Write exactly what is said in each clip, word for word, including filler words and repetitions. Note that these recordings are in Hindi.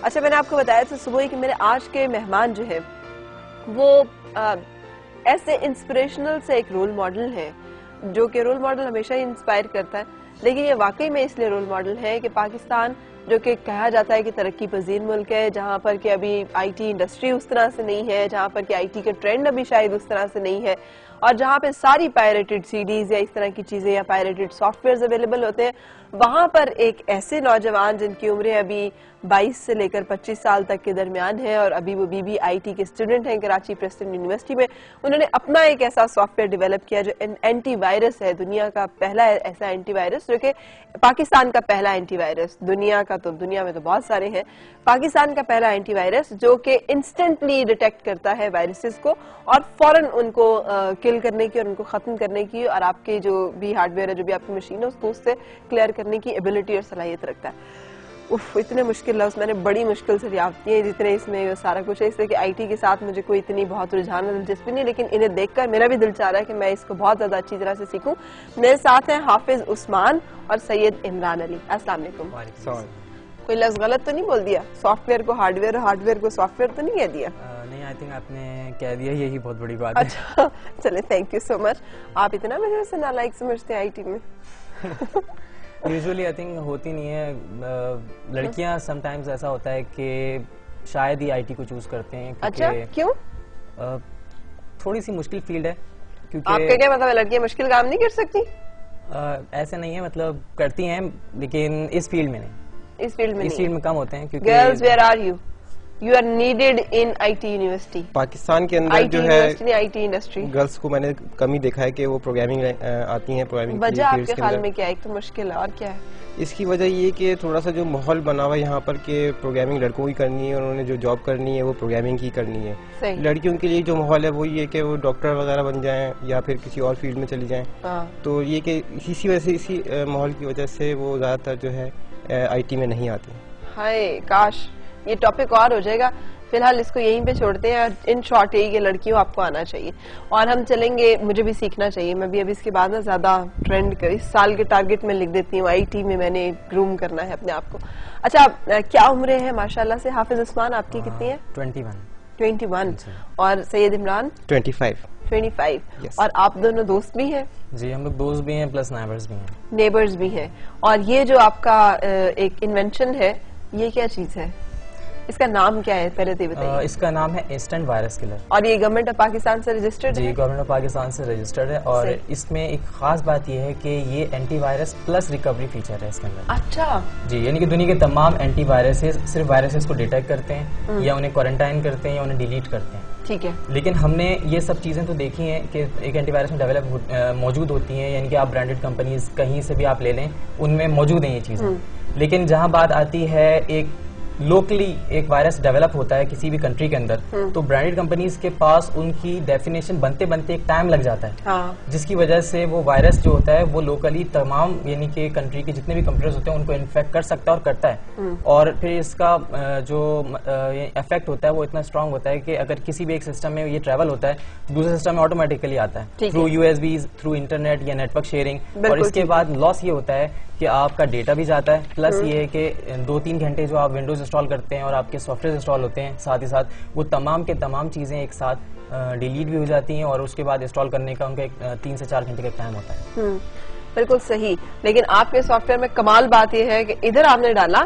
अच्छा, मैंने आपको बताया था सुबह ही कि मेरे आज के मेहमान जो है वो आ, ऐसे इंस्पिरेशनल से एक रोल मॉडल है, जो कि रोल मॉडल हमेशा ही इंस्पायर करता है, लेकिन ये वाकई में इसलिए रोल मॉडल है कि पाकिस्तान जो कि कहा जाता है कि तरक्की पजीर मुल्क है, जहाँ पर कि अभी आईटी इंडस्ट्री उस तरह से नहीं है, जहाँ पर कि आईटी के ट्रेंड अभी शायद उस तरह से नहीं है, और जहाँ पे सारी पायरेटेड सीडीज या इस तरह की चीजें या पायरेटेड सॉफ्टवेयर अवेलेबल होते हैं, वहां पर एक ऐसे नौजवान जिनकी उम्रें अभी बाईस से लेकर पच्चीस साल तक के दरमियान है और अभी वो बीबी आईटी के स्टूडेंट हैं कराची प्रेस्टन यूनिवर्सिटी में, उन्होंने अपना एक ऐसा सॉफ्टवेयर डेवलप किया जो एंटी वायरस है, दुनिया का पहला ऐसा एंटी वायरस, जो कि पाकिस्तान का पहला एंटी वायरस, दुनिया का तो दुनिया में तो बहुत सारे हैं, पाकिस्तान का पहला एंटी वायरस जो कि इंस्टेंटली डिटेक्ट करता है वायरसेस को और फौरन उनको किल करने की और उनको खत्म करने की और आपके जो भी हार्डवेयर है, जो भी आपकी मशीन है, उसको उससे क्लियर करने की एबिलिटी और सलाहियत रखता है। उफ, इतने मुश्किल लफ्ज़ मैंने बड़ी मुश्किल से याद किए जितने इसमें सारा कुछ है, इसलिए कि आईटी के साथ मुझे कोई इतनी बहुत रुझान और दिलचस्पी नहीं, लेकिन इन्हें देखकर मेरा भी दिल चाह रहा है कि मैं इसको बहुत ज्यादा अच्छी तरह से सीखूं। मेरे साथ हैं हाफिज उस्मान और सैयद इमरान अली। अस्सलाम वालेकुम। कोई लफ्ज़ गलत तो नहीं बोल दिया? सॉफ्टवेयर को हार्डवेयर और हार्डवेयर को सॉफ्टवेयर तो नहीं कह दिया? uh, नहीं, आई थिंक आपने कह दिया, यही बहुत बड़ी बात है। अच्छा चले, थैंक यू सो मच। आप इतना मेरे से नालायक समझते हैं आईटी में? यूजुअली आई थिंक होती नहीं है, uh, लड़कियां समटाइम्स ऐसा होता है कि शायद ही आईटी को चूज करते हैं। अच्छा, क्यों? uh, थोड़ी सी मुश्किल फील्ड है। क्योंकि आपका क्या मतलब है, लड़कियां मुश्किल काम नहीं कर सकती? uh, ऐसे नहीं है, मतलब करती हैं लेकिन इस फील्ड में नहीं, इस फील्ड में इस फील्ड में कम होते हैं। क्योंकि girls, where are you? You are needed in IT university. Pakistan के अंदर जो है आईटी इंडस्ट्री, गर्ल्स को मैंने कम ही देखा है कि वो प्रोग्रामिंग आती हैं। प्रोग्रामिंग वजह आपके ख्याल में क्या है? एक तो मुश्किल है, और क्या है इसकी वजह? ये कि थोड़ा सा जो माहौल बना हुआ है यहाँ पर कि प्रोग्रामिंग लड़कों की करनी है और उन्होंने जो जॉब करनी है वो प्रोग्रामिंग की करनी है। लड़कियों के लिए जो माहौल है वो ये कि वो डॉक्टर वगैरह बन जाएं या फिर किसी और फील्ड में चली जाएं। तो ये कि इसी वजह से, इसी माहौल की वजह से वो ज्यादातर जो है आईटी में नहीं आती। हाय काश ये टॉपिक और हो जाएगा। फिलहाल इसको यहीं पे छोड़ते हैं। इन शॉर्ट यही कि लड़कियों आपको आना चाहिए और हम चलेंगे, मुझे भी सीखना चाहिए। मैं भी अभी इसके बाद ना ज्यादा ट्रेंड कर, इस साल के टारगेट में लिख देती हूँ, आईटी में मैंने ग्रूम करना है अपने आप को। अच्छा, क्या उम्र है माशाल्लाह से हाफिज उस्मान आपकी? कितनी है? Twenty one. Twenty one. और Syed Imran? Twenty five. Twenty five. yes. और आप दोनों दोस्त भी हैं? जी, हम लोग दोस्त भी हैं प्लस नेबर्स भी हैं। नेबर्स भी हैं। और ये जो आपका एक इन्वेंशन है, ये क्या चीज है? इसका नाम क्या है पहले तो बताइए। इसका नाम है इंस्टेंट वायरस किलर और ये गवर्नमेंट ऑफ पाकिस्तान से रजिस्टर्ड है? जी, गवर्नमेंट ऑफ पाकिस्तान से रजिस्टर्ड है और इसमें एक खास बात यह है कि ये एंटीवायरस प्लस रिकवरी फीचर है इसके अंदर। अच्छा जी, यानी कि दुनिया के तमाम एंटीवायरसेस सिर्फ वायरसेस को डिटेक्ट करते हैं या उन्हें क्वारंटाइन करते हैं या उन्हें डिलीट करते हैं। ठीक है, लेकिन हमने ये सब चीजें तो देखी हैं कि एक एंटीवायरस में डेवलप मौजूद होती हैं, यानी कि आप ब्रांडेड कंपनीज कहीं से भी आप ले लें उनमें मौजूद हैं ये चीजें। लेकिन जहां बात आती है एक लोकली एक वायरस डेवलप होता है किसी भी कंट्री के अंदर, तो ब्रांडेड कंपनीज के पास उनकी डेफिनेशन बनते बनते एक टाइम लग जाता है। हाँ। जिसकी वजह से वो वायरस जो होता है वो लोकली तमाम यानी कि कंट्री के जितने भी कंप्यूटर्स होते हैं उनको इन्फेक्ट कर सकता है और करता है। और फिर इसका जो इफेक्ट होता है वो इतना स्ट्रांग होता है कि अगर किसी भी एक सिस्टम में ये ट्रेवल होता है दूसरे सिस्टम में ऑटोमेटिकली आता है थ्रू यूएसबी, थ्रू इंटरनेट या नेटवर्क शेयरिंग। और इसके बाद लॉस ये होता है कि आपका डेटा भी जाता है, प्लस ये है कि दो तीन घंटे जो आप विंडोज इंस्टॉल करते हैं और आपके सॉफ्टवेयर इंस्टॉल होते हैं साथ ही साथ वो तमाम के तमाम चीजें एक साथ डिलीट भी हो जाती हैं और उसके बाद इंस्टॉल करने का उनका एक तीन से चार घंटे का टाइम होता है। बिल्कुल सही। लेकिन आपके सॉफ्टवेयर में कमाल बात यह है कि इधर आपने डाला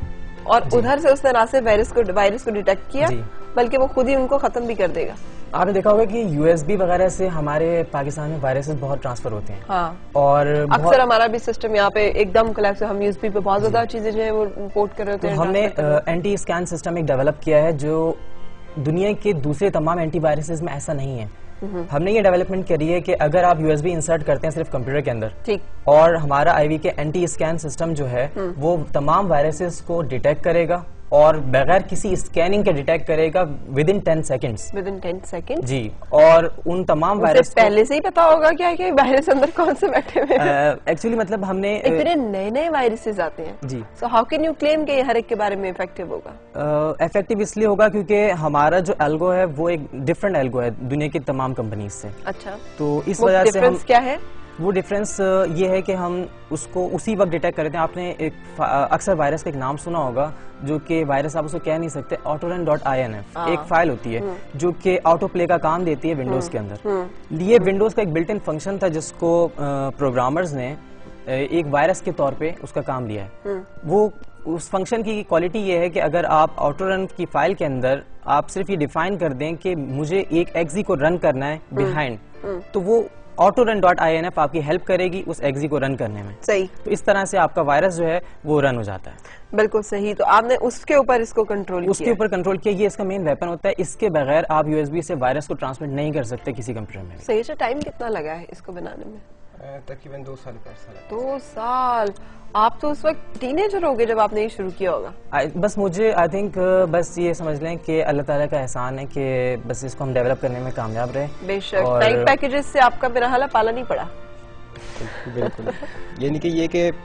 और उधर से उसने ना सिर्फ वायरस को वायरस को डिटेक्ट किया बल्कि वो खुद ही उनको खत्म भी कर देगा। आपने देखा होगा कि यूएसबी वगैरह से हमारे पाकिस्तान में वायरसेस बहुत ट्रांसफर होते हैं। हाँ। और अक्सर हमारा भी सिस्टम यहाँ पे एकदम कोलैप्स, हम यूएसबी पे बहुत ज्यादा चीजें जो है वो पोर्ट कर रहे हैं। तो हमने एंटी स्कैन सिस्टम एक डेवलप किया है जो दुनिया के दूसरे तमाम एंटीवायरसेस में ऐसा नहीं है। हमने ये डेवलपमेंट करी है कि अगर आप यूएसबी इंसर्ट करते हैं सिर्फ कंप्यूटर के अंदर, ठीक, और हमारा आईवी के एंटी स्कैन सिस्टम जो है वो तमाम वायरसेस को डिटेक्ट करेगा और बगैर किसी स्कैनिंग के डिटेक्ट करेगा within ten seconds. Within ten second जी। और उन तमाम वायरस पहले से ही पता होगा क्या कि वायरस अंदर कौन से बैठे हुए हैं? एक्चुअली मतलब हमने इतने नए नए वायरसेस आते हैं जी। So how can you claim कि हर एक के बारे में इफेक्टिव होगा? इफेक्टिव uh, इसलिए होगा क्योंकि हमारा जो एल्गो है वो एक डिफरेंट एल्गो है दुनिया की तमाम कंपनीज से। अच्छा, तो इस वजह से हम क्या है? वो डिफरेंस ये है कि हम उसको उसी वक्त डिटेक्ट करते हैं। आपने एक अक्सर वायरस का एक नाम सुना होगा, जो कि वायरस आप उसको कह नहीं सकते, autorun dot I N F एक फाइल होती है जो कि ऑटो प्ले का काम देती है विंडोज के अंदर। ये विंडोज का एक बिल्ट इन फंक्शन था जिसको प्रोग्रामर्स ने एक वायरस के तौर पे उसका काम लिया है। वो उस फंक्शन की क्वालिटी ये है कि अगर आप ऑटोरन की फाइल के अंदर आप सिर्फ ये डिफाइन कर दें कि मुझे एक एक्जी को रन करना है बिहाइंड, तो वो autorun dot I N F आपकी हेल्प करेगी उस एक्जी को रन करने में। सही। तो इस तरह से आपका वायरस जो है वो रन हो जाता है। बिल्कुल सही। तो आपने उसके ऊपर इसको कंट्रोल किया? उसके ऊपर कंट्रोल किया। ये इसका मेन वेपन होता है। इसके बगैर आप यूएसबी से वायरस को ट्रांसमिट नहीं कर सकते किसी कंप्यूटर में। सही। टाइम कितना लगा है इसको बनाने में? तकरीबन दो साल पाँच साल। दो साल। आप तो उस वक्त टीनेजर हो गए जब आपने ये शुरू किया होगा। I, बस मुझे आई थिंक बस ये समझ लें कि अल्लाह ताला का एहसान है कि बस इसको हम डेवलप करने में कामयाब रहे। बेशक। और... नाइट पैकेजेस से आपका मेरा हाल पाला नहीं पड़ा। बिल्कुल। यानी कि ये कि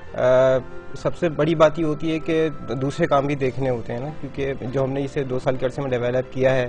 सबसे बड़ी बात ये होती है कि दूसरे काम भी देखने होते हैं ना, क्योंकि जो हमने इसे दो साल के अरसे में डेवलप किया है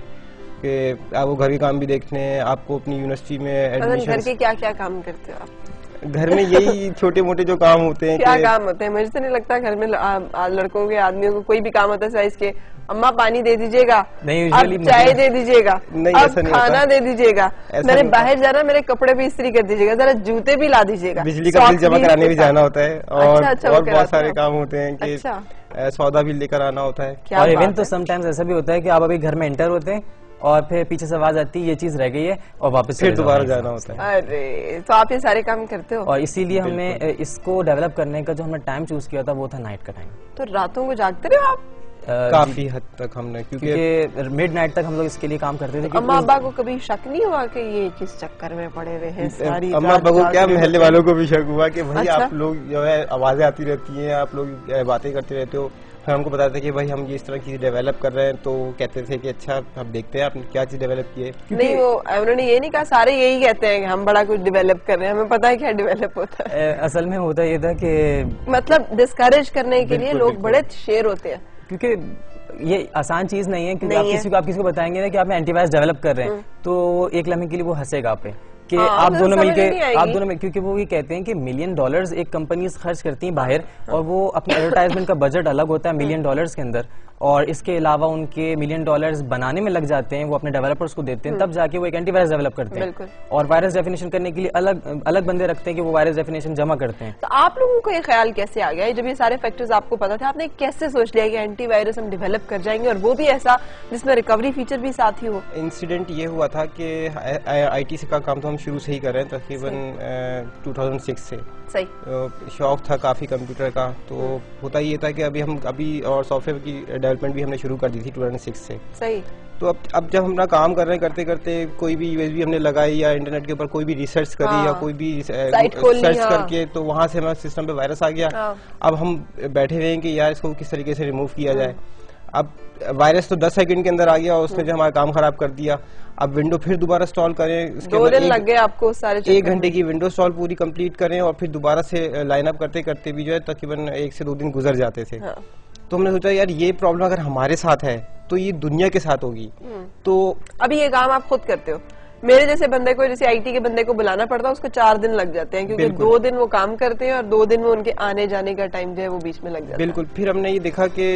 कि आपको घर के काम भी देखने हैं, आपको अपनी यूनिवर्सिटी में एडमिशन। घर के क्या क्या काम करते हो आप? घर में यही छोटे मोटे जो काम होते हैं। क्या काम होते हैं? मुझे तो नहीं लगता घर में लड़कों के आदमियों को कोई भी काम होता है साइज के। अम्मा पानी दे दीजिएगा, अब चाय दे दीजिएगा, अब खाना दे दीजिएगा, मैंने बाहर जाना मेरे कपड़े भी इस्त्री कर दीजिएगा, जरा जूते भी ला दीजिएगा, बिजली का बिल जमा कराने भी जाना होता है, और और बहुत सारे काम होते हैं कि सौदा भी लेकर आना होता है। और इवन तो समटाइम्स ऐसा भी होता है कि आप अभी घर में एंटर होते हैं और फिर पीछे से आवाज आती है ये चीज रह गई है और वापस फिर दोबारा जाना होता है। अरे तो आप ये सारे काम करते हो? और इसीलिए हमने इसको डेवलप करने का जो हमने टाइम चूज किया था वो था नाइट का टाइम। तो रातों को जागते रहे आप? काफी हद तक हमने, क्योंकि मिड नाइट तक हम लोग इसके लिए काम करते थे। अम्मा अब्बा को कभी शक नहीं हुआ कि ये किस चक्कर में पड़े हुए हैं? सारी अम्मा अब्बा को क्या, महल्ले वालों को भी शक हुआ कि भाई आप लोग जो है आवाजें आती रहती हैं, आप लोग बातें करते रहते हो। फिर हमको बताते थे कि भाई हम ये इस तरह की चीज डेवलप कर रहे हैं, तो कहते थे कि अच्छा अब देखते हैं आपने क्या चीज डेवलप की है। नहीं, वो उन्होंने ये नहीं कहा, सारे यही कहते हैं कि हम बड़ा कुछ डेवलप कर रहे हैं, हमें पता है क्या डेवलप होता है। असल में होता ये था कि मतलब डिस्करेज करने के लिए लोग बड़े शेर होते हैं, क्योंकि ये आसान चीज नहीं है। क्योंकि आप किसी को आप किसी को बताएंगे ना कि आप एंटीवायरस डेवलप कर रहे हैं, तो एक लम्हे के लिए वो हंसेगा आप पे कि आप दोनों मिलके आप दोनों में, क्योंकि वो ये कहते हैं कि मिलियन डॉलर्स एक कंपनी खर्च करती हैं बाहर, और वो अपने एडवर्टाइजमेंट का बजट अलग होता है मिलियन डॉलर्स के अंदर, और इसके अलावा उनके मिलियन डॉलर्स बनाने में लग जाते हैं, वो अपने डेवलपर्स को देते हैं, तब जाके वो एक एंटीवायरस डेवलप करते हैं। और वायरस डेफिनेशन करने के लिए अलग अलग बंदे रखते हैं कि वो वायरस डेफिनेशन जमा करते हैं। तो आप लोगों को ये ख्याल कैसे आ गया, जब ये सारे फैक्टर्स आपको पता था, आपने कैसे सोच लिया कि एंटीवायरस हम डेवलप कर जाएंगे, और वो भी ऐसा जिसमें रिकवरी फीचर भी साथ ही हो? इंसिडेंट ये हुआ था कि आईटी का काम तो हम शुरू से ही कर रहे हैं, तकरीबन दो हज़ार छह से। सही। शौक था काफी कंप्यूटर का, तो होता ये था कि अभी हम अभी और सॉफ्टवेयर की डेवलपमेंट भी हमने शुरू कर दी थी दो हज़ार छह से। सही। तो अब अब जब हम अपना काम कर रहे हैं, करते करते कोई भी यूएसबी हमने लगाई या इंटरनेट के ऊपर कोई भी रिसर्च करी, हाँ, या कोई भी सर्च हाँ, करके, तो वहां से हमारे सिस्टम पे वायरस आ गया। हाँ, अब हम बैठे हुए हैं कि यार इसको किस तरीके से रिमूव किया जाए। अब वायरस तो दस सेकंड के अंदर आ गया और उसने जो हमारा काम खराब कर दिया। अब विंडो फिर दोबारा इंस्टॉल करें, दो दिन लग गए आपको सारे, एक घंटे की विंडो इंस्टॉल पूरी कंप्लीट करें, और फिर दोबारा से लाइन अप करते करते भी जो है तकरीबन एक से दो दिन गुजर जाते थे। हाँ। तो हमने सोचा यार ये प्रॉब्लम अगर हमारे साथ है तो ये दुनिया के साथ होगी। तो अभी ये काम आप खुद करते हो, मेरे जैसे बंदे को, जैसे आईटी के बंदे को बुलाना पड़ता है, उसको चार दिन लग जाते हैं, क्योंकि दो दिन वो काम करते हैं और दो दिन वो उनके आने जाने का टाइम जो है वो बीच में लग जाता है। बिल्कुल। फिर हमने ये देखा कि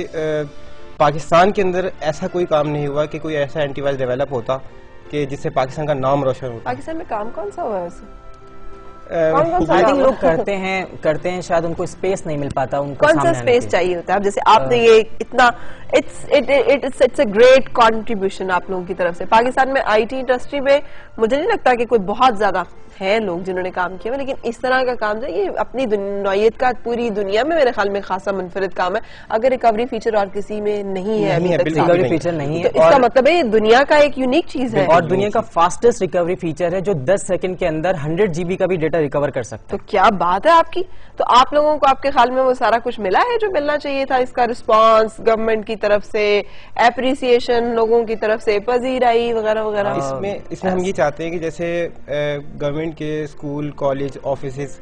पाकिस्तान के अंदर ऐसा कोई काम नहीं हुआ कि कोई ऐसा एंटीवायरस डेवलप होता कि जिससे पाकिस्तान का नाम रोशन होता। पाकिस्तान में काम कौन सा हुआ है वैसे? आई थिंक लोग करते हैं करते हैं शायद उनको स्पेस नहीं मिल पाता, उनको कौन सा स्पेस चाहिए होता है? अब जैसे आपने ये इतना it's it it's it's a great contribution आप लोगों की तरफ से। पाकिस्तान में आईटी इंडस्ट्री में मुझे नहीं लगता कि कोई बहुत ज्यादा है लोग जिन्होंने काम किया, लेकिन इस तरह का काम जो ये अपनी नौयत का पूरी दुनिया में मेरे ख्याल में खासा मुनफरिद काम है। अगर रिकवरी फीचर और किसी में नहीं है, नहीं है, रिकवरी फीचर नहीं है, तो इसका मतलब है दुनिया का एक यूनिक चीज है, और दुनिया का फास्टेस्ट रिकवरी फीचर है जो दस सेकंड के अंदर हंड्रेड जीबी का भी डेटा रिकवर कर सकता है। तो क्या बात है आपकी। तो आप लोगों को आपके ख्याल में वो सारा कुछ मिला है जो मिलना चाहिए था? इसका रिस्पांस गवर्नमेंट की तरफ से, एप्रिसिएशन लोगों की तरफ से, पजीराई वगैरह वगैरह? इसमें इसमें हम ये चाहते हैं कि जैसे गवर्नमेंट के स्कूल, कॉलेज, ऑफिसेज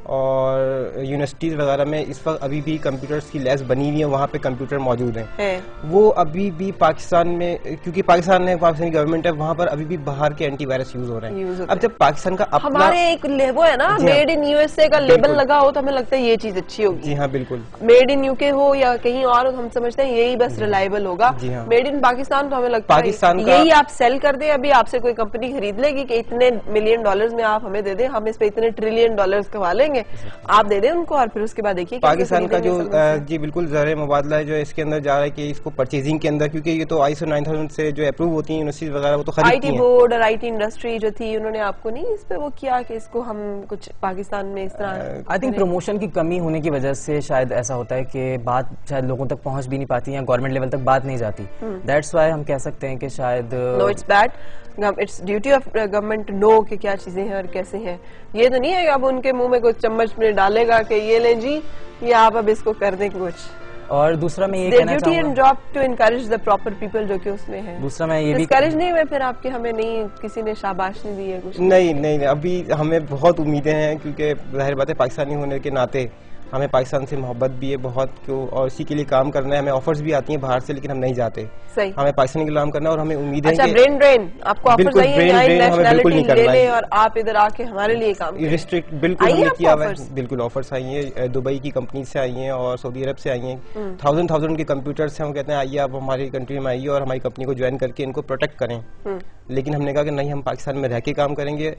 और यूनिवर्सिटीज वगैरह में इस वक्त अभी भी कंप्यूटर्स की लैब्स बनी हुई हैं, वहाँ पे कंप्यूटर मौजूद हैं है। वो अभी भी पाकिस्तान में, क्योंकि पाकिस्तान में पाकिस्तानी गवर्नमेंट है, वहाँ पर अभी भी बाहर के एंटीवायरस यूज हो रहे हैं। अब जब पाकिस्तान का अपना हमारे एक वो है ना, मेड इन यूएसए का लेबल लगा हो तो हमें लगता है ये चीज अच्छी होगी। जी हाँ बिल्कुल। मेड इन यूके हो या कहीं और हो तो हम समझते हैं यही बस रिलायबल होगा। मेड इन पाकिस्तान तो हमें लगता है पाकिस्तान यही आप सेल कर दें, अभी आपसे कोई कंपनी खरीद लेगी कि इतने मिलियन डॉलर्स में आप हमें दे दें, हम इस पे इतने ट्रिलियन डॉलर्स कमा लेंगे, आप दे दें उनको और फिर उसके बाद देखिए पाकिस्तान का जो जी बिल्कुल ज़र मुबादला है जो इसके अंदर जा रहा है कि इसको परचेजिंग के अंदर, क्योंकि ये तो आईएसओ नाइन थाउज़ेंड से जो अप्रूव होती है यूनिवर्सिटीज वगैरह वो तो खरीदती हैं। आईटी बोर्ड और आईटी इंडस्ट्री जो थी उन्होंने आपको नहीं इस पे वो किया कि इसको हम कुछ पाकिस्तान में इस तरह। आई थिंक प्रमोशन की कमी होने की वजह से शायद ऐसा होता है कि बात शायद लोगों तक पहुंच भी नहीं पाती या गवर्नमेंट लेवल तक बात नहीं जाती। दैट्स व्हाई हम कह सकते हैं कि शायद no it's bad, it's duty of government to know कि क्या चीजें हैं और कैसे हैं। ये तो नहीं है कि अब उनके मुंह में कुछ चम्मच में डालेगा कि ये लें जी, ये आप अब इसको कर दें कुछ। और दूसरा मैं ये कहना चाहूंगा duty and job to encourage the proper people जो कि उसमें है। दूसरा मैं ये भी डिस्करेज नहीं हुए फिर आपके, हमें नहीं किसी ने शाबाशी दी है कुछ? नहीं नहीं अभी हमें बहुत उम्मीदें हैं, क्योंकि जाहिर बात है पाकिस्तानी होने के नाते हमें पाकिस्तान से मोहब्बत भी है बहुत, क्यों और इसी के लिए काम करना है। हमें ऑफर्स भी आती हैं बाहर से, लेकिन हम नहीं जाते। सही। हमें पाकिस्तान के लिए काम करना और हमें उम्मीद है अच्छा, ब्रेन ड्रेन आपको ऑफर्स आई हैं, हमें बिल्कुल नहीं करना है और आप इधर आके हमारे लिए काम करें। रिस्ट्रिक्ट बिल्कुल हमने किया हुआ है, बिल्कुल ऑफर्स आई हैं, दुबई की कंपनी से आई हैं और सऊदी अरब से आई हैं। थाउजेंड थाउजेंड के कंप्यूटर्स हैं, वो कहते हैं आइए आप हमारी कंट्री में आइए और हमारी कंपनी को ज्वाइन करके इनको प्रोटेक्ट करें। लेकिन हमने कहा कि नहीं, हम पाकिस्तान में रह के काम करेंगे।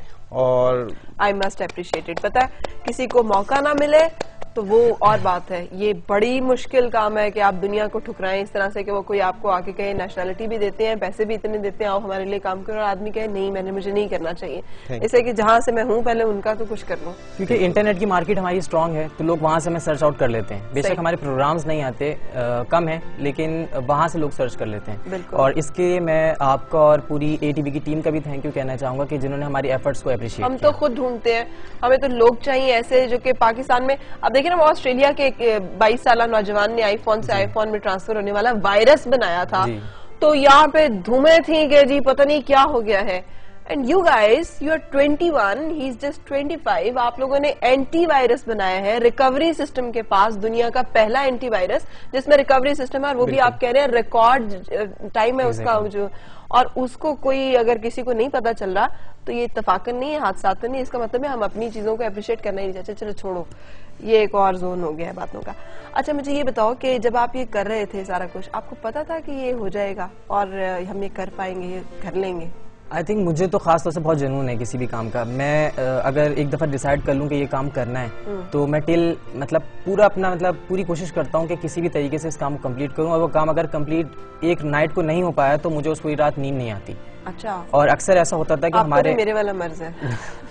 और आई मस्ट अप्रिशिएट इट। पता है किसी को मौका ना मिले तो वो और बात है, ये बड़ी मुश्किल काम है कि आप दुनिया को ठुकराएं इस तरह से कि वो कोई आपको आके कहे नेशनलिटी भी देते हैं, पैसे भी इतने देते हैं, आओ हमारे लिए काम करो, और आदमी कहे नहीं मैंने मुझे नहीं करना चाहिए, इससे कि जहाँ से मैं हूँ पहले उनका तो कुछ कर लूं। क्योंकि इंटरनेट की मार्केट हमारी स्ट्रांग है तो लोग वहाँ से हमें सर्च आउट कर लेते हैं। बेशक हमारे प्रोग्राम्स नहीं आते, आ, कम है, लेकिन वहाँ से लोग सर्च कर लेते हैं। और इसके मैं आपका और पूरी एटीवी की टीम का भी थैंक यू कहना चाहूंगा कि जिन्होंने हमारी एफर्ट्स को अप्रिशिएट। हम तो खुद ढूंढते हैं, हमें तो लोग चाहिए ऐसे जो कि पाकिस्तान में, अब देखिए ना ऑस्ट्रेलिया के बाईस साल नौजवान ने आईफोन से आईफोन में ट्रांसफर होने वाला वायरस बनाया था, तो यहाँ पे धुएं थी कि जी पता नहीं क्या हो गया है। And you guys, you are twenty one, he is just twenty five, आप लोगों ने एंटीवायरस बनाया है रिकवरी सिस्टम के पास, दुनिया का पहला एंटीवायरस जिसमें रिकवरी सिस्टम है, और वो भी आप कह रहे हैं रिकॉर्ड टाइम है उसका जो, और उसको कोई अगर किसी को नहीं पता चल रहा तो ये इत्तफाकन नहीं है, हादसात नहीं, इसका मतलब है हम अपनी चीजों को अप्रिशिएट करना ही नहीं चाहते। चलो छोड़ो, ये एक और जोन हो गया है बातों का। अच्छा मुझे ये बताओ कि जब आप ये कर रहे थे सारा कुछ, आपको पता था कि ये हो जाएगा और हम ये कर पाएंगे, ये कर लेंगे? आई थिंक मुझे तो खास तौर से बहुत जुनून है किसी भी काम का। मैं अगर एक दफा डिसाइड कर लूं कि ये काम करना है तो मैं टिल मतलब पूरा अपना मतलब पूरी कोशिश करता हूं कि किसी भी तरीके से इस काम को कंप्लीट करूं, और वो काम अगर कंप्लीट एक नाइट को नहीं हो पाया तो मुझे उस पूरी रात नींद नहीं आती। अच्छा। और अक्सर ऐसा होता था कि हमारे मेरे वाला मर्ज है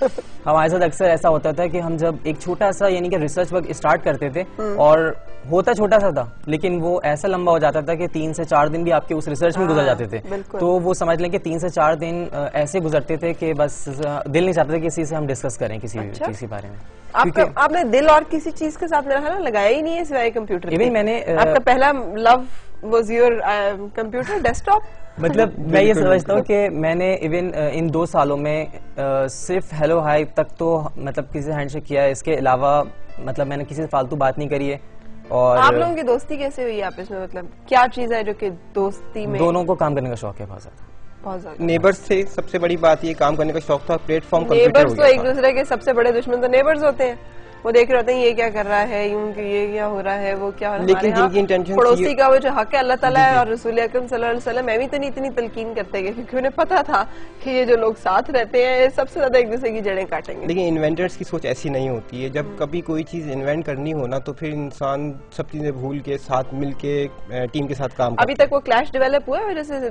हमारे साथ अक्सर ऐसा होता था कि हम जब एक छोटा सा यानी कि रिसर्च वर्क स्टार्ट करते थे और होता छोटा सा था, लेकिन वो ऐसा लंबा हो जाता था कि तीन से चार दिन भी आपके उस रिसर्च में गुजर जाते थे। तो वो समझ लें कि तीन से चार दिन ऐसे गुजरते थे कि बस दिल नहीं चाहता था किसी से हम डिस्कस करें किसी अच्छा? किसी बारे में। आपका आपने दिल और किसी चीज के साथ मेरा ख्याल लगाया ही नहीं है सिवाय कंप्यूटर। इवन मैंने आपका पहला love was your computer desktop. मतलब मैं ये समझता हूँ कि मैंने इवन इन दो सालों में uh, सिर्फ हेलो हाई तक तो मतलब किसी से हैंडशेक किया है, इसके अलावा मतलब मैंने किसी से फालतू बात नहीं करी है। और आप लोगों की दोस्ती कैसे हुई आपस में, मतलब क्या चीज है जो कि दोस्ती में? दोनों को काम करने का शौक है बहुत ज्यादा, बहुत ज्यादा। नेबर्स से सबसे बड़ी बात ये काम करने का शौक था, प्लेटफॉर्म नेबर्स तो एक दूसरे के सबसे बड़े दुश्मन तो नेबर्स होते हैं, वो देख रहे होते हैं ये क्या कर रहा है, यूं कि ये क्या हो रहा है, वो क्या हो रहा है। लेकिन जिनकी इंटेंशन पड़ोसी का वो जो हक है अल्लाह ताला है और रसूल अकरम सल्लल्लाहु अलैहि वसल्लम, मैं भी तो नहीं इतनी तलकीन करते गए क्योंकि उन्हें पता था कि ये जो लोग साथ रहते हैं सबसे ज्यादा एक दूसरे की जड़ें काटेंगे। लेकिन इन्वेंटर्स की सोच ऐसी नहीं होती है, जब कभी कोई चीज इन्वेंट करनी हो ना तो फिर इंसान सब चीजें भूल के साथ मिल के टीम के साथ काम। अभी तक वो क्लैश डेवलप हुआ है,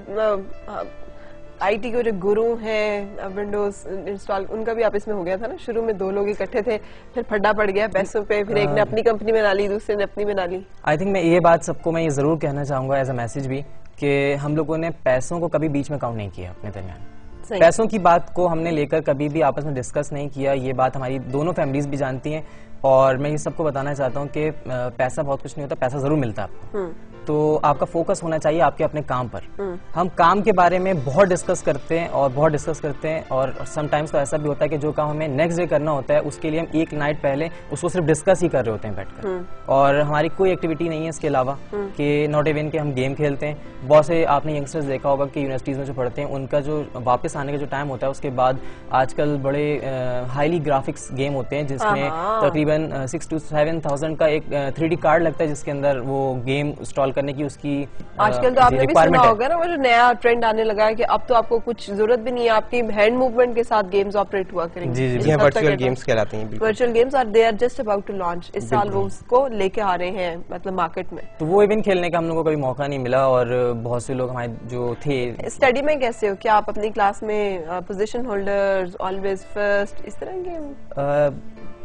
जैसे आईटी के जो गुरु हैं विंडोज इंस्टॉल, उनका भी आपस में हो गया था ना, शुरू में दो लोग इकट्ठे थे, फिर फड्डा पड़ गया पैसों पे, फिर एक ने अपनी कंपनी बना ली, दूसरे ने अपनी बना ली। आई थिंक मैं ये बात सबको मैं ये जरूर कहना चाहूंगा एज अ मैसेज भी कि हम लोगों ने पैसों को कभी बीच में काउंट नहीं किया अपने दरमियान। पैसों की बात को हमने लेकर कभी भी आपस में डिस्कस नहीं किया, ये बात हमारी दोनों फैमिलीज भी जानती हैं और मैं ये सबको बताना चाहता हूँ कि पैसा बहुत कुछ नहीं होता, पैसा जरूर मिलता है आपको, तो आपका फोकस होना चाहिए आपके अपने काम पर। हम काम के बारे में बहुत डिस्कस करते हैं और बहुत डिस्कस करते हैं और समटाइम्स तो ऐसा भी होता है कि जो काम हमें नेक्स्ट डे करना होता है उसके लिए हम एक नाइट पहले उसको सिर्फ डिस्कस ही कर रहे होते हैं बैठकर, और हमारी कोई एक्टिविटी नहीं है इसके अलावा कि नॉट इवन के हम गेम खेलते हैं। बहुत से आपने यंगस्टर्स देखा होगा कि यूनिवर्सिटीज में जो पढ़ते हैं उनका जो वापस आने का जो टाइम होता है उसके बाद आजकल बड़े हाईली ग्राफिक्स गेम होते हैं जिसमें तकरीबन सिक्स टू सेवन थाउजेंड का एक थ्री डी कार्ड लगता है जिसके अंदर वो गेम इंस्टॉल करने की उसकी आजकल तो आपने भी सुना होगा ना वो जो नया ट्रेंड आने लगा है कि अब तो आपको कुछ जरूरत भी नहीं है, आपकी हैंड मूवमेंट के साथ गेम्स ऑपरेट हुआ करेंगे। जी जी, वर्चुअल गेम्स कहलाते हैं, वर्चुअल गेम्स और they are just about to launch, इस साल वो उसको लेके आ रहे हैं मतलब मार्केट में, तो वो इवन खेलने का हम लोगों को कभी मौका नहीं मिला और बहुत से लोग हमारे जो थे। स्टडी में कैसे हो, क्या आप अपनी क्लास में पोजीशन होल्डर्स, ऑलवेज फर्स्ट, इस तरह के?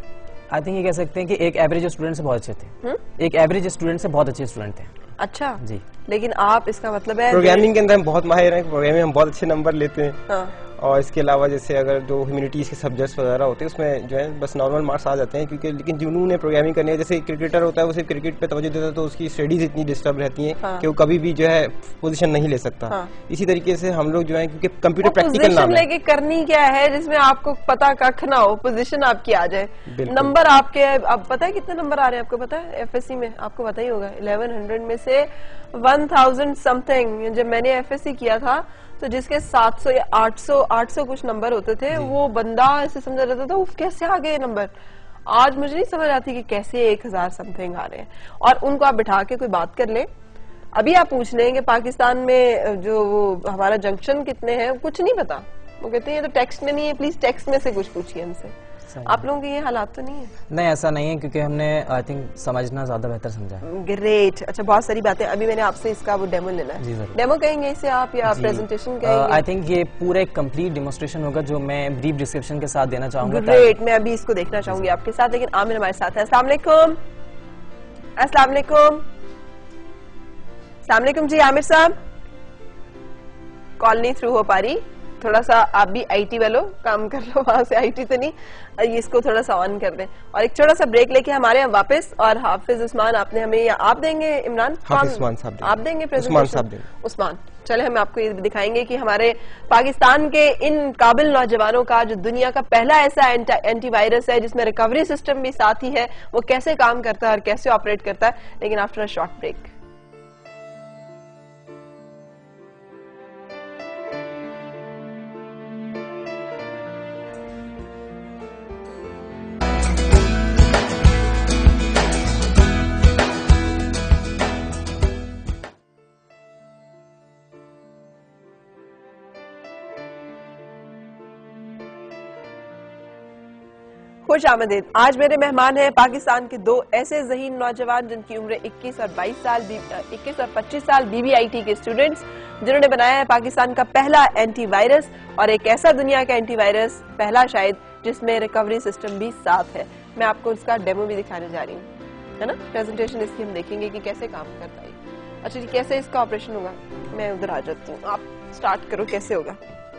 आई थिंक ये कह सकते हैं कि एक एवरेज स्टूडेंट से बहुत अच्छे थे, हुँ? एक एवरेज स्टूडेंट से बहुत अच्छे स्टूडेंट थे। अच्छा जी, लेकिन आप इसका मतलब है प्रोग्रामिंग के अंदर हम बहुत माहिर हैं, प्रोग्रामिंग में हम बहुत अच्छे नंबर लेते हैं। हाँ। और इसके अलावा जैसे अगर जो ह्यूमैनिटीज के सब्जेक्ट्स वगैरह होते हैं उसमें जो है बस नॉर्मल मार्क्स आ जाते हैं, क्योंकि लेकिन जुनून है प्रोग्रामिंग करने, जैसे क्रिकेटर होता है वो सिर्फ क्रिकेट पे तवज्जो देता है तो उसकी स्टडीज इतनी डिस्टर्ब रहती हैं हाँ। कि वो कभी भी जो है पोजीशन नहीं ले सकता। हाँ। इसी तरीके से हम लोग जो है क्योंकि कंप्यूटर प्रैक्टिकल नाम लेके करनी क्या है जिसमें आपको पता कख ना हो, पोजीशन आपकी आ जाए, नंबर आपके, अब पता है कितने नंबर आ रहे हैं आपको पता है एफएससी में? आपको पता ही होगा इलेवन हंड्रेड में से वन थाउजेंड समथिंग। जब मैंने एफएससी किया था तो जिसके सात सौ या आठ सौ आठ सौ कुछ नंबर होते थे वो बंदा ऐसे समझा जाता था वो कैसे आ गए नंबर। आज मुझे नहीं समझ आती कि कैसे एक हजार समथिंग आ रहे हैं, और उनको आप बिठा के कोई बात कर ले। अभी आप पूछ लें कि पाकिस्तान में जो वो हमारा जंक्शन कितने हैं, कुछ नहीं पता, वो कहते हैं ये तो टेक्स्ट में नहीं है, प्लीज टेक्स्ट में से कुछ पूछिए हमसे। आप लोगों के ये हालात तो नहीं है? नहीं, ऐसा नहीं है, क्योंकि हमने आई थिंक समझना ज्यादा बेहतर समझा है। ग्रेट, अच्छा बहुत सारी बातें। अभी मैंने आपसे इसका वो डेमो लेना है। जी जरूर। डेमो कहेंगे इसे आप या प्रेजेंटेशन कहेंगे? आई थिंक ये पूरा एक कंप्लीट डेमोन्स्ट्रेशन होगा जो मैं ब्रीफ डिस्क्रिप्शन के साथ देना चाहूंगा। ग्रेट, मैं अभी इसको देखना चाहूंगी आपके साथ, लेकिन आमिर हमारे साथ है। अस्सलाम वालेकुम। अस्सलाम वालेकुम। अस्सलाम वालेकुम जी आमिर साहब, कॉल नहीं थ्रू हो पा रही, थोड़ा सा आप भी आईटी वालों काम कर लो, वहां से आईटी तो नहीं, इसको थोड़ा सा ऑन कर दें और एक छोटा सा ब्रेक लेके हमारे यहाँ वापस। और हाफिज उस्मान आपने हमें, या आप देंगे इमरान? उस्मान साहब आप देंगे प्रेजेंटेशन? उस्मान, चले हम आपको ये दिखाएंगे कि हमारे पाकिस्तान के इन काबिल नौजवानों का जो दुनिया का पहला ऐसा एंटीवायरस है जिसमें रिकवरी सिस्टम भी साथ ही है, वो कैसे काम करता है और कैसे ऑपरेट करता है, लेकिन आफ्टर अ शॉर्ट ब्रेक। खुश आमदीद। आज मेरे मेहमान हैं पाकिस्तान के दो ऐसे ज़हीन नौजवान जिनकी उम्र इक्कीस और बाईस साल, इक्कीस और पच्चीस साल, बीबीआईटी के स्टूडेंट्स, जिन्होंने बनाया है पाकिस्तान का पहला एंटीवायरस, और एक ऐसा दुनिया का एंटीवायरस, पहला शायद, जिसमें रिकवरी सिस्टम भी साथ है। मैं आपको उसका डेमो भी दिखाने जा रही हूँ, है ना? प्रेजेंटेशन इसकी हम देखेंगे कि कैसे काम करता है। अच्छा जी, कैसे इसका ऑपरेशन होगा? मैं उधर आ जाती हूँ, आप स्टार्ट करो, कैसे होगा?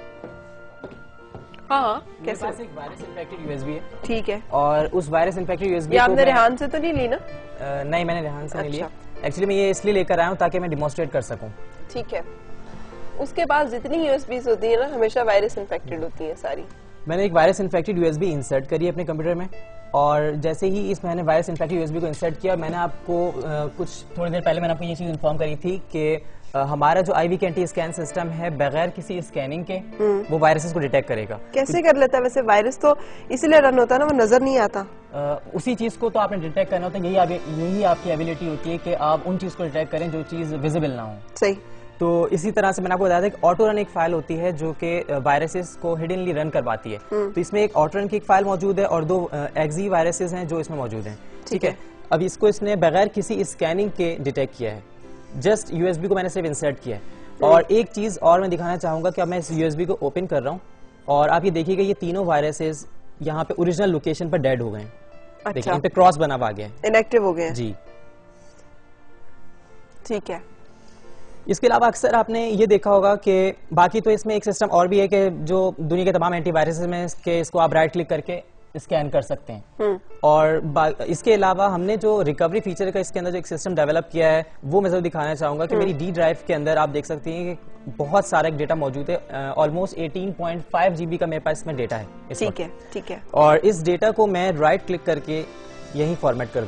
हाँ, कैसे? पास एक वायरस इन्फेक्टेड यूएसबी है। ठीक है। और उस वायरस इन्फेक्टेड यूएसबी को आपने रेहान से तो नहीं ली ना? आ, नहीं, मैंने रेहान से अच्छा। नहीं लिया। एक्चुअली मैं ये इसलिए लेकर आया हूँ ताकि मैं डिमोन्स्ट्रेट कर सकूँ। ठीक है। उसके पास जितनी यूएसबीज होती है ना, हमेशा वायरस इन्फेक्टेड होती है सारी। मैंने एक वायरस इन्फेक्टेड यूएसबी इंसर्ट करी अपने कंप्यूटर में, और जैसे ही इस मैंने वायरस इन्फेक्टेड यूएसबी को इंसर्ट किया, मैंने आपको आ, कुछ थोड़ी देर पहले मैंने आपको ये चीज इन्फॉर्म करी थी कि आ, हमारा जो आईवी के एंटी स्कैन सिस्टम है बगैर किसी स्कैनिंग के वो वायरसेस को डिटेक्ट करेगा। कैसे कर लेता है वैसे? वायरस तो इसीलिए रन होता है ना, वो नजर नहीं आता। आ, उसी चीज को तो आपने डिटेक्ट करना होता है, यही आप, यही आपकी एबिलिटी होती है कि आप उन चीज को डिटेक्ट करें जो चीज विजिबल ना हो। सही। तो इसी तरह से मैंने आपको बताया था कि ऑटो रन एक फाइल होती है जो कि वायरसेस को हिडनली रन करवाती है। तो इसमें एक ऑटो रन की एक फाइल मौजूद है और दो एक्जी वायरसेस हैं जो इसमें मौजूद हैं। ठीक है। अब इसको इसने बगैर किसी स्कैनिंग के डिटेक्ट किया है, जस्ट यूएसबी को मैंने सिर्फ इंसर्ट किया है। और एक चीज और मैं दिखाना चाहूंगा कि अब मैं इस यूएसबी को ओपन कर रहा हूँ और आप ये देखिएगा ये तीनों वायरसेस यहाँ पे ओरिजिनल लोकेशन पर डेड हो गए हैं। अच्छा। देखिए इन पे क्रॉस बना हुआ गया है, इनएक्टिव हो गए हैं। जी ठीक है। इसके अलावा अक्सर आपने ये देखा होगा कि बाकी तो इसमें एक सिस्टम और भी है कि जो दुनिया के तमाम एंटीवायरसेस में के इसको आप राइट क्लिक करके स्कैन कर सकते हैं। और इसके अलावा हमने जो रिकवरी फीचर का इसके अंदर जो एक सिस्टम डेवलप किया है वो मैं जरूर दिखाना चाहूंगा कि मेरी डी ड्राइव के अंदर आप देख सकती हैं कि बहुत सारा डेटा मौजूद है। ऑलमोस्ट अठारह पॉइंट पाँच जीबी का मेरे पास इसमें डेटा है। ठीक है, ठीक है। और इस डेटा को मैं राइट क्लिक करके यही फॉर्मेट कर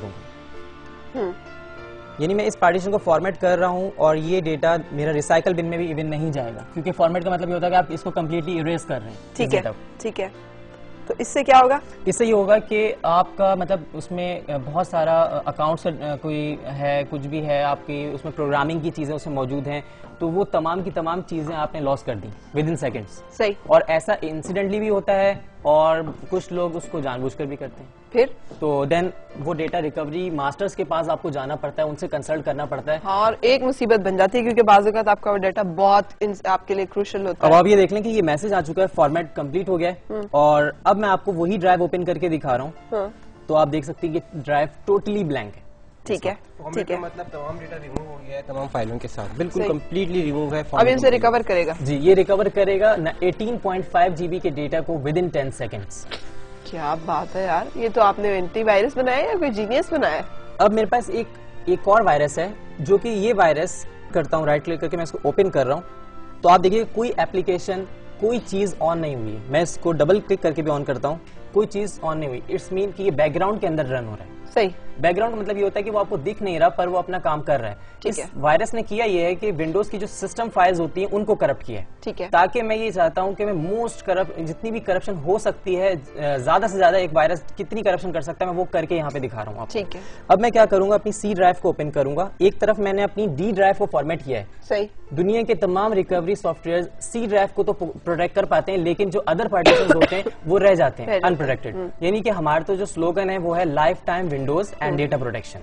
दूंगा, यानी मैं इस पार्टीशन को फॉर्मेट कर रहा हूं और ये डेटा मेरा रिसाइकल बिन में भी इवन नहीं जाएगा, क्योंकि फॉर्मेट का मतलब ये होता है कि आप इसको कंप्लीटली इरेज कर रहे हैं। ठीक है, ठीक है। तो इससे क्या होगा? इससे ये होगा कि आपका मतलब उसमें बहुत सारा अकाउंट से कोई है, कुछ भी है आपकी उसमें प्रोग्रामिंग की चीजें उसमें मौजूद हैं, तो वो तमाम की तमाम चीजें आपने लॉस कर दी विद इन सेकेंड्स। सही। और ऐसा इंसिडेंटली भी होता है और कुछ लोग उसको जानबूझकर भी करते हैं। फिर तो देन वो डेटा रिकवरी मास्टर्स के पास आपको जाना पड़ता है, उनसे कंसल्ट करना पड़ता है। हाँ, और एक मुसीबत बन जाती है क्योंकि बाज़ औक़ात आपका वो डेटा बहुत आपके लिए क्रूशियल होता है। अब आप ये देख लें कि ये मैसेज आ चुका है, फॉर्मेट कंप्लीट हो गया है और अब मैं आपको वही ड्राइव ओपन करके दिखा रहा हूँ। तो आप देख सकते हैं कि ड्राइव टोटली ब्लैंक है। ठीक है, ठीक है। मतलब तमाम डेटा रिमूव हो गया है, तमाम फाइलों के साथ बिल्कुल कंप्लीटली रिमूव है। अब इनसे रिकवर करेगा? जी, ये रिकवर करेगा अठारह पॉइंट पाँच जीबी के डेटा को विद इन टेन सेकेंड्स। क्या बात है यार, ये तो आपने एंटीवायरस बनाया या कोई जीनियस बनाया है? अब मेरे पास एक एक और वायरस है जो कि ये वायरस करता हूँ, राइट क्लिक करके मैं इसको ओपन कर रहा हूँ। तो आप देखिए कोई एप्लीकेशन कोई चीज ऑन नहीं हुई है। मैं इसको डबल क्लिक करके भी ऑन करता हूँ, कोई चीज ऑन नहीं हुई। इट्स मीन कि ये बैकग्राउंड के अंदर रन हो रहा है। सही। बैकग्राउंड मतलब ये होता है कि वो आपको दिख नहीं रहा पर वो अपना काम कर रहा है। इस वायरस ने किया ये है कि विंडोज की जो सिस्टम फाइल्स होती हैं उनको करप्ट किया है। ठीक है। ताकि मैं ये चाहता हूं कि मैं मोस्ट करप्ट जितनी भी करप्शन हो सकती है, ज्यादा से ज्यादा एक वायरस कितनी करप्शन कर सकता है मैं वो करके यहाँ पे दिखा रहा हूँ आपको। ठीक है। अब मैं क्या करूंगा, अपनी सी ड्राइव को ओपन करूंगा। एक तरफ मैंने अपनी डी ड्राइव को फॉर्मेट किया है। सही। दुनिया के तमाम रिकवरी सॉफ्टवेयर सी ड्राइव को तो प्रोटेक्ट कर पाते हैं, लेकिन जो अदर पार्टीशंस होते हैं वो रह जाते हैं अनप्रोटेक्टेड। यानी कि हमारा तो जो स्लोगन है वो है lifetime Windows and data protection.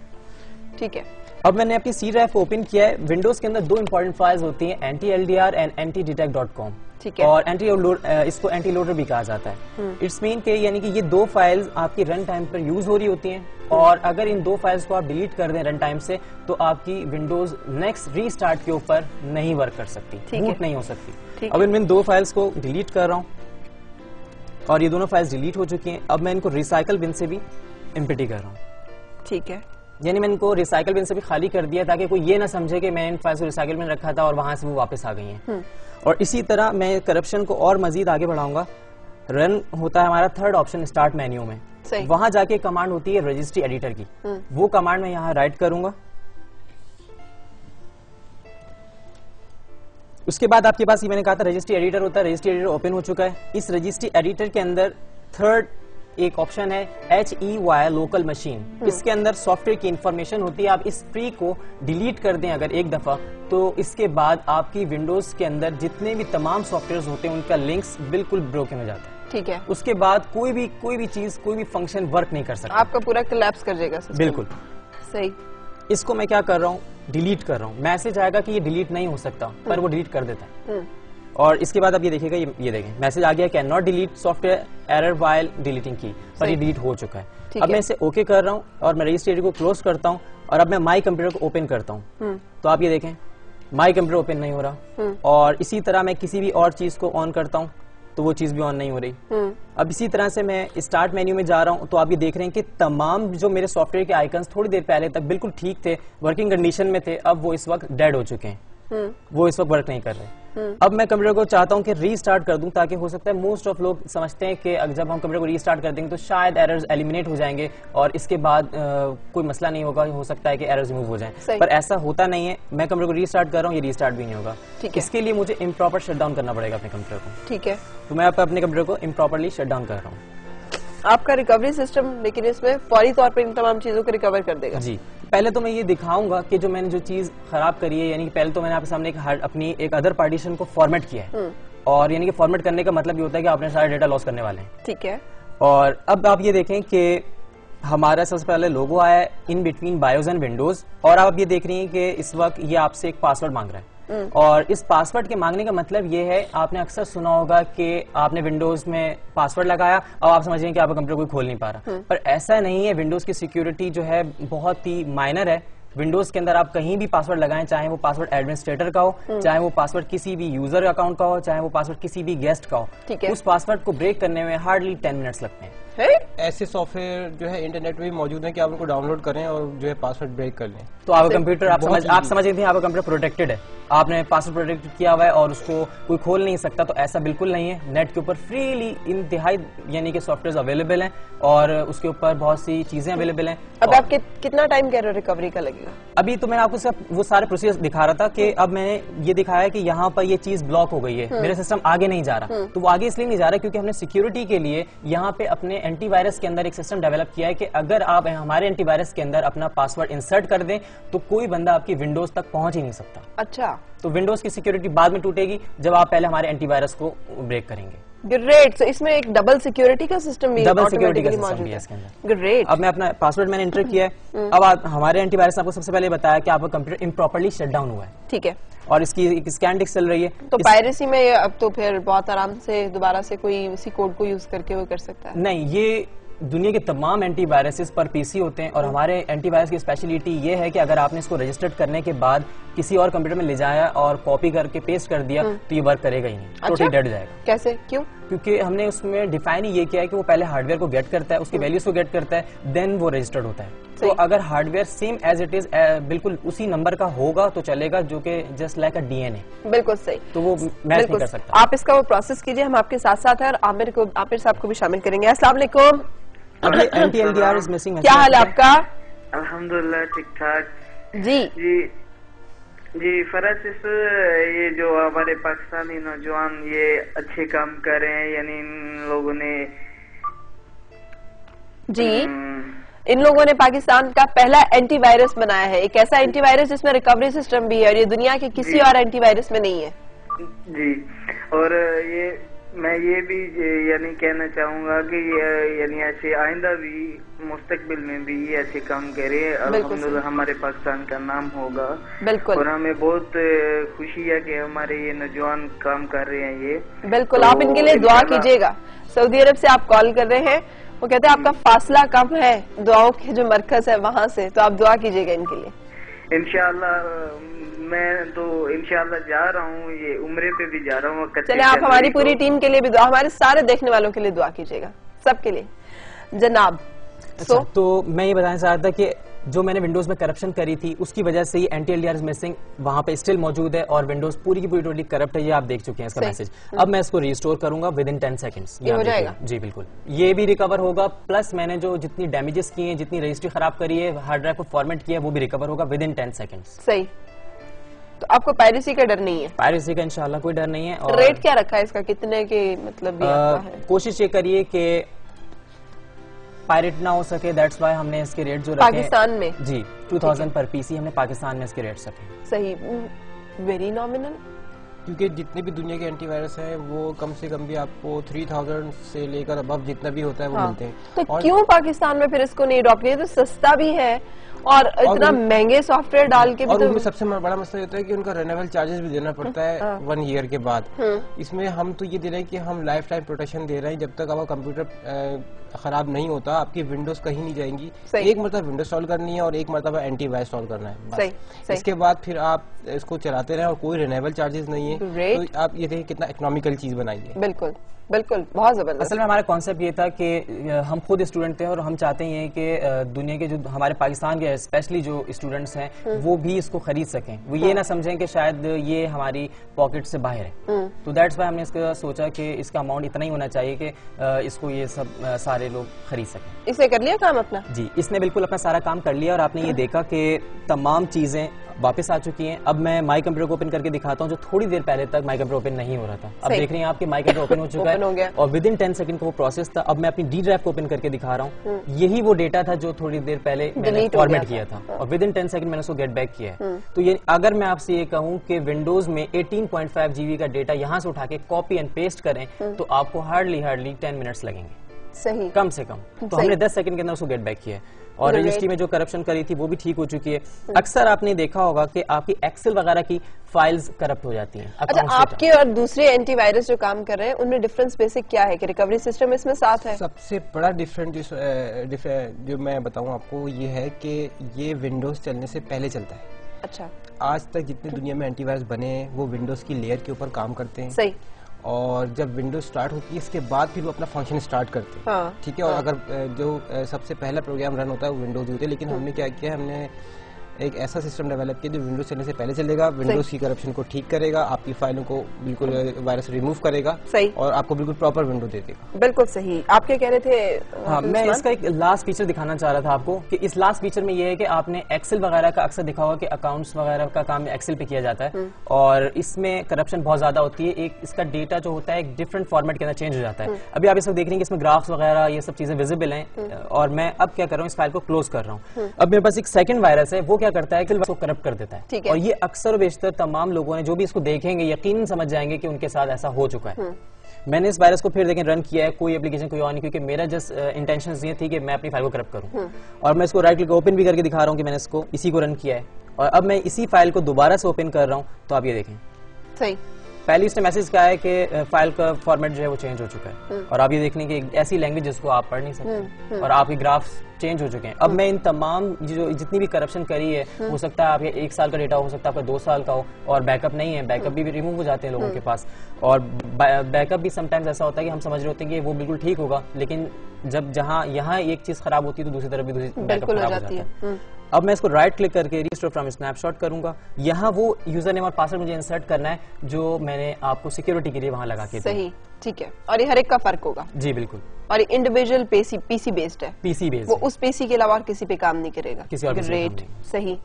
ठीक है। अब मैंने अपनी सी ड्राइव ओपन किया है। विंडोज के अंदर दो इंपॉर्टेंट फाइल्स होती हैं, anti L D R and anti detect dot com. ठीक है। और एंटी इसको एंटी लोडर भी कहा जाता है। इट्स मीन के यानी कि ये दो फाइल्स आपकी रन टाइम पर यूज हो रही होती हैं और अगर इन दो फाइल्स को आप डिलीट कर दें रन टाइम से तो आपकी विंडोज नेक्स्ट रीस्टार्ट के ऊपर नहीं वर्क कर सकती, बूट नहीं हो सकती। अब इन दो फाइल्स को डिलीट कर रहा हूँ और ये दोनों फाइल्स डिलीट हो चुकी हैं। अब मैं इनको रिसाइकल बिन से भी एम्प्टी कर रहा हूँ। ठीक है। यानी मैंने इनको रिसाइकल बिन से भी खाली कर दिया ताकि कोई ये ना समझे कि मैं इन फाइल्स को रिसाइकल बिन रखा था और वहां से वो वापस आ गई हैं। और इसी तरह मैं करप्शन को और मजीद आगे बढ़ाऊंगा। रन होता है हमारा थर्ड ऑप्शन स्टार्ट मेन्यू में, वहां जाके कमांड होती है रजिस्ट्री एडिटर की। वो कमांड मैं यहाँ राइट करूंगा। उसके बाद आपके पास ये मैंने कहा था रजिस्ट्री एडिटर होता है, रजिस्ट्री एडिटर ओपन हो चुका है। इस रजिस्ट्री एडिटर के अंदर थर्ड एक ऑप्शन है H E Y local machine. इसके अंदर सॉफ्टवेयर की इंफॉर्मेशन होती है। आप इस ट्री को डिलीट कर दें अगर एक दफा तो इसके बाद आपकी विंडोज के अंदर जितने भी तमाम सॉफ्टवेयर होते हैं उनका लिंक्स बिल्कुल ब्रोकन हो जाता है। ठीक है। उसके बाद कोई भी कोई भी चीज कोई भी फंक्शन वर्क नहीं कर सकता, आपका पूरा कोलैप्स कर जाएगा सिस्टम। बिल्कुल सही। इसको मैं क्या कर रहा हूँ, डिलीट कर रहा हूँ। मैसेज आएगा कि ये डिलीट नहीं हो सकता पर वो डिलीट कर देता है। और इसके बाद अब ये देखिएगा, ये, ये देखें मैसेज आ गया can not delete software error while deleting की, पर ये डिलीट हो चुका है। अब मैं इसे ओके कर रहा हूँ और मैं रजिस्ट्री को क्लोज करता हूँ और अब मैं माई कंप्यूटर को ओपन करता हूँ। तो आप ये देखें माई कंप्यूटर ओपन नहीं हो रहा और इसी तरह मैं किसी भी और चीज को ऑन करता हूँ तो वो चीज भी ऑन नहीं हो रही। अब इसी तरह से मैं स्टार्ट मेन्यू में जा रहा हूँ तो आप ये देख रहे हैं कि तमाम जो मेरे सॉफ्टवेयर के आइकन्स थोड़ी देर पहले तक बिल्कुल ठीक थे, वर्किंग कंडीशन में थे, अब वो इस वक्त डेड हो चुके हैं। वो इस वक्त वर्क नहीं कर रहे। अब मैं कंप्यूटर को चाहता हूं कि रीस्टार्ट कर दूं ताकि हो सकता है मोस्ट ऑफ लोग समझते हैं कि जब हम कंप्यूटर को रीस्टार्ट कर देंगे तो शायद एरर्स एलिमिनेट हो जाएंगे और इसके बाद आ, कोई मसला नहीं होगा, हो सकता है कि एरर्स रिमूव हो जाएं, पर ऐसा होता नहीं है। मैं कंप्यूटर को रीस्टार्ट कर रहा हूँ, ये रीस्टार्ट भी नहीं होगा। इसके लिए मुझे इम्प्रॉपर शटडाउन करना पड़ेगा अपने कंप्यूटर को। ठीक है। तो मैं अपने कंप्यूटर को इम्प्रॉपरली शटडाउन कर रहा हूँ। आपका रिकवरी सिस्टम लेकिन इसमें फौरी तौर पर इन तमाम चीजों को रिकवर कर देगा। जी, पहले तो मैं ये दिखाऊंगा कि जो मैंने जो चीज खराब करी है, यानी कि पहले तो मैंने आपके सामने एक अपनी एक अदर पार्टीशन को फॉर्मेट किया है और यानी कि फॉर्मेट करने का मतलब ये होता है कि आपने सारा डेटा लॉस करने वाले हैं। ठीक है। और अब आप ये देखें कि हमारा सबसे पहले लोगो आया है in between BIOS and Windows और आप ये देख रही हैं कि इस वक्त ये आपसे एक पासवर्ड मांग रहा है। और इस पासवर्ड के मांगने का मतलब ये है, आपने अक्सर सुना होगा कि आपने विंडोज में पासवर्ड लगाया, अब आप समझ रहे हैं कि आपका कंप्यूटर कोई खोल नहीं पा रहा, पर ऐसा नहीं है। विंडोज की सिक्योरिटी जो है बहुत ही माइनर है। विंडोज के अंदर आप कहीं भी पासवर्ड लगाएं, चाहे वो पासवर्ड एडमिनिस्ट्रेटर का हो, चाहे वो पासवर्ड किसी भी यूजर अकाउंट का हो, चाहे वो पासवर्ड किसी भी गेस्ट का हो, उस पासवर्ड को ब्रेक करने में हार्डली टेन मिनट्स लगते हैं। है? ऐसे सॉफ्टवेयर जो है इंटरनेट में भी मौजूद है कि आप उनको डाउनलोड करें और जो है पासवर्ड ब्रेक कर लें। तो आपका कंप्यूटर आप समझ आप समझ रहे थे आपका कंप्यूटर प्रोटेक्टेड है, आपने पासवर्ड प्रोटेक्टेड किया हुआ है और उसको कोई खोल नहीं सकता, तो ऐसा बिल्कुल नहीं है। नेट के ऊपर फ्रीली इंतहाई यानी कि सॉफ्टवेयर अवेलेबल हैं और उसके ऊपर बहुत सी चीजें अवेलेबल हैं। अब आप कि, कितना टाइम कह रहे हो रिकवरी का लगेगा? अभी तो मैंने आपको सिर्फ वो सारे प्रोसेस दिखा रहा था कि अब मैंने ये दिखाया कि यहाँ पर ये चीज ब्लॉक हो गई है, मेरा सिस्टम आगे नहीं जा रहा। तो वो आगे इसलिए नहीं जा रहा क्योंकि हमने सिक्योरिटी के लिए यहाँ पे अपने एंटीवायरस के अंदर एक सिस्टम डेवलप किया है कि अगर आप हमारे एंटीवायरस के अंदर अपना पासवर्ड इंसर्ट कर दें तो कोई बंदा आपकी विंडोज तक पहुंच ही नहीं सकता। अच्छा, तो विंडोज की सिक्योरिटी बाद में टूटेगी जब आप पहले हमारे एंटीवायरस को ब्रेक करेंगे। ग्रेट। so, इसमें एक डबल सिक्योरिटी का सिस्टम भी डबल सिक्योरिटी का सिस्टम भी है इसके अंदर। ग्रेट। अब मैं अपना पासवर्ड मैंने एंटर किया है। अब आप हमारे एंटीवायरस ने आपको सबसे पहले बताया कि आपका कंप्यूटर इम्प्रॉपर्ली शट डाउन हुआ है, ठीक है, और इसकी एक स्कैन डिस्क चल रही है। तो पायरेसी में अब तो फिर बहुत आराम से दोबारा से कोई इसी कोड को यूज करके वो कर सकता है? नहीं, ये दुनिया के तमाम एंटीवायरसेस पर पीसी होते हैं और हमारे एंटीवायरस की स्पेशलिटी ये है कि अगर आपने इसको रजिस्टर्ड करने के बाद किसी और कंप्यूटर में ले जाया और कॉपी करके पेस्ट कर दिया तो ये वर्क करेगा ही नहीं, टोटली डेड जाएगा। कैसे, क्यों? क्योंकि हमने उसमें डिफाइन ही ये किया है कि वो पहले हार्डवेयर को गेट करता है, उसकी वैल्यूज को गेट करता है, देन वो रजिस्टर्ड होता है। तो अगर hardware same as it is बिल्कुल उसी नंबर का होगा तो चलेगा, जो कि जस्ट लाइक अ डीएनए। बिल्कुल सही, तो वो मैच नहीं कर सकता। आप इसका वो प्रोसेस कीजिए, हम आपके साथ साथ है और आमिर को आमिर साहब को भी शामिल करेंगे। अस्सलाम वालेकुम। अब ये एंटी एलडीआर इज मिसिंग। क्या हाल है आपका? अल्हम्दुलिल्लाह ठीक ठाक जी जी जी फरज, इस ये जो हमारे पाकिस्तानी नौजवान ये अच्छे काम कर रहे हैं, यानी इन लोगों ने जी इन लोगों ने पाकिस्तान का पहला एंटीवायरस बनाया है, एक ऐसा एंटीवायरस जिसमें रिकवरी सिस्टम भी है और ये दुनिया के किसी और एंटीवायरस में नहीं है। जी, और ये मैं ये भी यानी कहना चाहूंगा कि यानी ऐसे आइंदा भी मुस्तकबिल में भी ये ऐसे काम करे, अल्हम्दुलिल्लाह हमारे पाकिस्तान का नाम होगा। बिल्कुल, और हमें बहुत खुशी है कि हमारे ये नौजवान काम कर रहे हैं ये। बिल्कुल, तो आप इनके लिए दुआ कीजिएगा। सऊदी अरब से आप कॉल कर रहे हैं, वो कहते हैं आपका फासला कम है दुआओं के जो मरकज है वहाँ से, तो आप दुआ कीजिएगा इनके लिए। इंशाअल्लाह मैं तो इंशाअल्लाह जा रहा हूँ, ये उम्रे पे भी जा रहा हूँ। चले, आप हमारी पूरी टीम के लिए भी दुआ, हमारे सारे देखने वालों के लिए दुआ कीजिएगा, सबके लिए जनाब। अच्छा, so, तो मैं ये बताना चाह रहा था कि जो मैंने विंडोज में करप्शन करी थी उसकी वजह से ही एंटी एलडीआर मिसिंग वहां पे स्टिल मौजूद है और विंडोज पूरी की पूरी टोटली करप्ट है, ये आप देख चुके हैं इसका मैसेज। अब मैं इसको रिस्टोर करूंगा विद इन टेन सेकंड्स, ये हो जाएगा। जी बिल्कुल, ये भी रिकवर होगा, प्लस मैंने जो जितनी डैमेजेस किए हैं, जितनी रजिस्ट्री खराब करी है, हार्ड ड्राइव को फॉर्मेट किया है, वो भी रिकवर होगा विद इन टेन सेकंड्स। सही, तो आपको पायरेसी का डर नहीं है? पायरेसी का इंशाल्लाह कोई डर नहीं है। और रेट क्या रखा है इसका, कितने के मतलब भी आपका है? कोशिश ये करिए कि पायरेट ना हो सके, दैट्स वाई हमने इसके रेट जो रखे पाकिस्तान में जी टू थाउजेंड पर पीसी हमने पाकिस्तान में इसके रेट रखे। सही, वेरी नॉमिनल, क्योंकि जितने भी दुनिया के एंटीवायरस हैं वो कम से कम भी आपको थ्री थाउजेंड से लेकर अब जितना भी होता है वो हाँ। मिलते हैं। तो क्यों पाकिस्तान में फिर इसको नहीं अडॉप्ट किया? तो सस्ता भी है और इतना महंगे सॉफ्टवेयर डाल के भी। और तो उनमें सबसे बड़ा मसला होता है कि उनका रेन्यूअल चार्जेस भी देना पड़ता है वन ईयर के बाद। इसमें हम तो ये दे रहे हैं कि हम लाइफ टाइम प्रोटेक्शन दे रहे हैं, जब तक आपका कंप्यूटर खराब नहीं होता आपकी विंडोज कहीं नहीं जाएंगी। एक मरतबा विंडोज इंस्टॉल करनी है और एक मरतबा एंटीवायरस इंस्टॉल करना है, सही, सही। इसके बाद फिर आप इसको चलाते रहे और कोई रिन्यूएबल चार्जेस नहीं है, तो आप ये देखिए कितना इकोनॉमिकल चीज बनाई है। बिल्कुल बिल्कुल, बहुत जबरदस्त। असल में हमारा कॉन्सेप्ट ये था कि हम खुद स्टूडेंट थे और हम चाहते हैं कि दुनिया के जो हमारे पाकिस्तान के स्पेशली जो स्टूडेंट्स हैं वो भी इसको खरीद सकें, वो ये ना समझें कि शायद ये हमारी पॉकेट से बाहर है। तो दैट्स वाई हमने इसका सोचा कि इसका अमाउंट इतना ही होना चाहिए कि इसको ये सब सारे लोग खरीद सकें। इसने कर लिया काम अपना? जी, इसने बिल्कुल अपना सारा काम कर लिया और आपने ये देखा कि तमाम चीजें वापस आ चुकी हैं। अब मैं माई कंप्यूटर को ओपन करके दिखाता हूँ, जो थोड़ी देर पहले तक माई कंप्यूटर ओपन नहीं हो रहा था। अब देख रहे हैं आपके माई कंप्यूटर ओपन हो चुका है और विद इन टेन सेकंड का वो प्रोसेस था। अब मैं अपनी डी ड्राइव को ओपन करके दिखा रहा हूँ, यही वो डेटा था जो थोड़ी देर पहले मैंने फॉर्मेट किया था और विद इन टेन सेकंड मैंने उसको गेट बैक किया है। तो ये अगर मैं आपसे ये कहूँ कि विंडोज में एटीन पॉइंट फाइव जीबी का डेटा यहाँ से उठा के कॉपी एंड पेस्ट करें तो आपको हार्डली हार्डली टेन मिनट्स लगेंगे, सही, कम से कम। तो हमने दस सेकंड के अंदर उसको गेट बैक किया है और रजिस्ट्री में जो करप्शन करी थी वो भी ठीक हो चुकी है। अक्सर आपने देखा होगा कि आपकी एक्सेल वगैरह की फाइल्स करप्ट हो जाती हैं। अच्छा, आपके और दूसरे एंटीवायरस जो काम कर रहे हैं उनमें डिफरेंस बेसिक क्या है कि रिकवरी सिस्टम इसमें साथ है? सबसे बड़ा डिफरेंट जो, जो मैं बताऊं आपको ये है कि ये विंडोज चलने से पहले चलता है। अच्छा, आज तक जितने दुनिया में एंटीवायरस बने हैं वो विंडोज की लेयर के ऊपर काम करते हैं। सही। और जब विंडोज स्टार्ट होती है इसके बाद फिर वो अपना फंक्शन स्टार्ट करते हैं। हाँ, ठीक है। और हाँ। अगर जो सबसे पहला प्रोग्राम रन होता है वो विंडोज होती है, लेकिन हमने क्या किया, हमने एक ऐसा सिस्टम डेवलप किया जो विंडोज चलने से पहले चलेगा, विंडोज की करप्शन को ठीक करेगा, आपकी फाइलों को बिल्कुल वायरस रिमूव करेगा, सही, और आपको बिल्कुल प्रॉपर विंडो दे देगा। बिल्कुल सही। आप क्या कह रहे थे? हाँ, मैं इसका एक लास्ट फीचर दिखाना चाह रहा था आपको कि इस लास्ट फीचर में ये है कि आपने एक्सेल वगैरह का अक्सर देखा होगा कि अकाउंट्स वगैरह का काम एक्सेल पे किया जाता है और इसमें करप्शन बहुत ज्यादा होती है। एक इसका डेटा जो होता है एक डिफरेंट फॉर्मेट के अंदर चेंज हो जाता है। अभी आप इसको देख रहे हैं कि इसमें ग्राफ्स वगैरह ये सब चीजें विजिबल हैं और मैं अब क्या कर रहा हूँ, इस फाइल को क्लोज कर रहा हूँ। अब मेरे पास एक सेकंड वायरस है, वो क्या करता है कि करप्ट कर देता है, है और ये अक्सर बेशतर तमाम लोगों ने जो भी इसको देखेंगे यकीनन समझ जाएंगे कि उनके साथ ऐसा हो चुका है। मैंने इस वायरस को फिर देखें रन किया है, कोई एप्लीकेशन कोई और नहीं, क्योंकि मेरा जस्ट इंटेंशन ये थी कि मैं अपनी फाइल को करप्ट करूं। और मैं इसको राइट क्लिक ओपन भी करके दिखा रहा हूं कि मैंने इसको इसी को रन किया है और अब मैं इसी फाइल को दोबारा से ओपन कर रहा हूं, तो आप ये देखें सही। पहले इसने मैसेज कहा है कि फाइल का फॉर्मेट जो है वो चेंज हो चुका है और आप ये देखने की ऐसी लैंग्वेज जिसको आप पढ़ नहीं सकते और आपके ग्राफ्स चेंज हो चुके हैं। अब मैं इन तमाम जो जितनी भी करप्शन करी है, हो सकता है आपके एक साल का डेटा हो सकता है आपका दो साल का हो और बैकअप नहीं है, बैकअप भी रिमूव हो जाते हैं लोगों के पास। और बैकअप भी समटाइम्स ऐसा होता है कि हम समझ रहे होते हैं कि वो बिल्कुल ठीक होगा, लेकिन जब जहाँ यहाँ एक चीज खराब होती है तो दूसरी तरफ भी दूसरी बैकअप खराब हो जाती है। अब मैं इसको राइट क्लिक करके रिस्टोर फ्रॉम स्नैपशॉट करूंगा। यहाँ वो यूजर नेम और पासवर्ड मुझे इंसर्ट करना है जो मैंने आपको सिक्योरिटी के लिए वहां लगा के। सही, ठीक है। और ये हर एक का फर्क होगा। जी बिल्कुल। और इंडिविजुअल पीसी पीसी बेस्ड है, पीसी बेस्ड, वो उस पीसी के अलावा और किसी पे काम नहीं करेगा, किसी और ग्रेट, सही।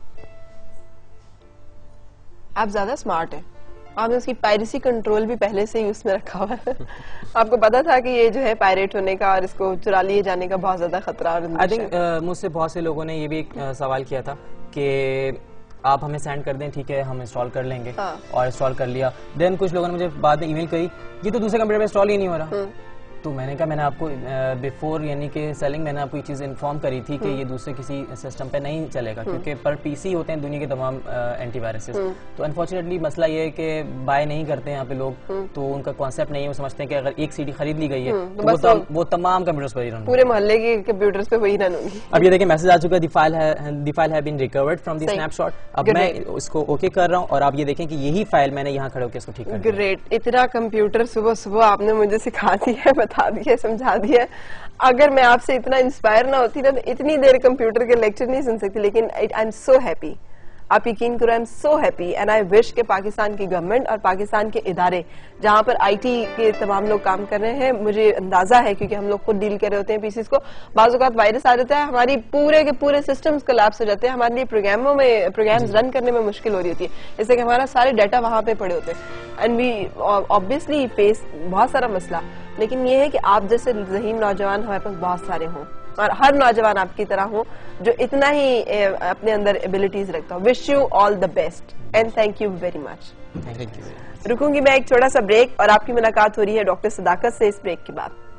आप ज्यादा स्मार्ट है, आपने उसकी पायरेसी कंट्रोल भी पहले से ही उसमें रखा हुआ है। आपको पता था कि ये जो है पायरेट होने का और इसको चुरा लिए जाने का बहुत ज्यादा खतरा। आई थिंक मुझसे बहुत से लोगों ने ये भी एक uh, सवाल किया था कि आप हमें सेंड कर दें, ठीक है हम इंस्टॉल कर लेंगे। हाँ। और इंस्टॉल कर लिया। देन कुछ लोगों ने मुझे बाद में ईमेल करी ये तो दूसरे कंप्यूटर पे इंस्टॉल ही नहीं हो रहा। तो मैंने कहा मैंने आपको बिफोर यानी कि सेलिंग मैंने आपको ये चीज इन्फॉर्म करी थी कि ये दूसरे किसी सिस्टम पे नहीं चलेगा, क्योंकि पर पीसी होते हैं दुनिया के तमाम एंटीवायरसेस। तो अनफॉर्चुनेटली मसला ये है कि बाय नहीं करते हैं यहाँ पे लोग, तो उनका कॉन्सेप्ट नहीं है। वो समझते हैं कि अगर एक सीडी खरीद ली गई है तो वो, तम, वो तमाम कंप्यूटर्स पर ही रन, पूरे मोहल्ले के कंप्यूटर्स पे वही रन होगी। अब ये देखिए मैसेज आ चुका है, the file the file have been recovered from the snapshot. अब मैं इसको ओके कर रहा हूँ और आप ये देखें कि यही फाइल मैंने यहाँ खड़े होकर इसको ठीक कर दिया। ग्रेट, इतना कंप्यूटर सुबह सुबह आपने मुझे सिखा दिया, बता दिया, समझा दिया। अगर मैं आपसे इतना इंस्पायर ना होती ना तो इतनी देर कंप्यूटर के लेक्चर नहीं सुन सकती। लेकिन आई एम सो हैप्पी, आप यकीन करो, I am so happy and I wish के पाकिस्तान की गवर्नमेंट और पाकिस्तान के इदारे जहां पर आईटी के तमाम लोग काम कर रहे हैं, मुझे अंदाजा है क्योंकि हम लोग खुद डील कर रहे होते हैं पीसीस को, बाज़ औक़ात वायरस आ जाता है, हमारी पूरे के पूरे सिस्टम्स कोलैप्स हो जाते हैं, हमारे लिए प्रोग्रामों में प्रोग्राम्स रन करने में मुश्किल हो रही होती है, इससे कि हमारा सारे डाटा वहां पे पड़े होते हैं एंड वी ऑब्वियसली फेस बहुत सारा मसला। लेकिन ये है कि आप जैसे ज़हीन नौजवान हमारे पास बहुत सारे हों और हर नौजवान आपकी तरह हो जो इतना ही अपने अंदर एबिलिटीज रखता हो। Wish you all the best and thank you very much. Thank you. रुकूंगी मैं एक छोटा सा ब्रेक और आपकी मुलाकात हो रही है डॉक्टर सदाकत से इस ब्रेक के बाद।